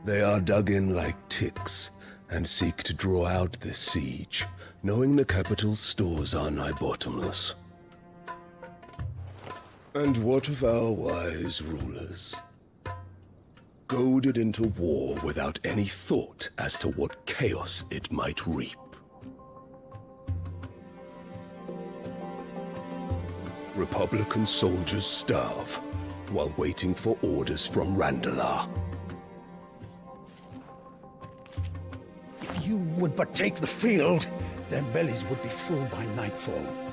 They are dug in like ticks, and seek to draw out this siege, knowing the capital's stores are nigh bottomless. And what of our wise rulers? Goaded into war without any thought as to what chaos it might reap. Republican soldiers starve, while waiting for orders from Randalar. If you would but take the field, their bellies would be full by nightfall.